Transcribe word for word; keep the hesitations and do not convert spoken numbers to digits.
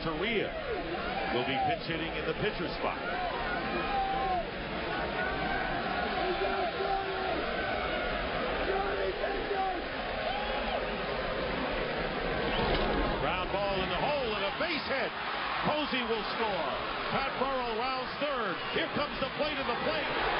Renteria will be pitch hitting in the pitcher spot. Ground ball in the hole and a base hit. Posey will score. Pat Burrell rounds third. Here comes the plate of the plate.